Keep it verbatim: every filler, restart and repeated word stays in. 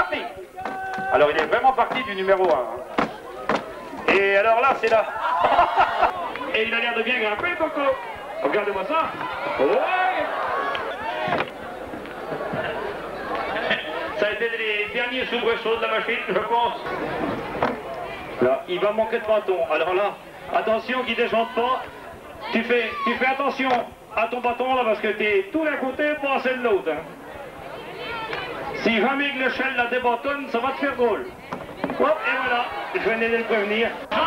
parti. Alors il est vraiment parti du numéro un. Et alors là, c'est là. Et il a l'air de bien grimper, Coco. Regardez-moi ça. Ouais. Ça a été les derniers soubresauts de la machine, je pense. Là, il va manquer de bâton. Alors là, attention qu'il ne descende pas. Tu fais, tu fais attention à ton bâton là parce que tu es tout d'un côté, pas assez de l'autre. Hein. Si jamais que l'échelle la débâtonne, ça va te faire drôle. Hop, et voilà, je venais de le prévenir.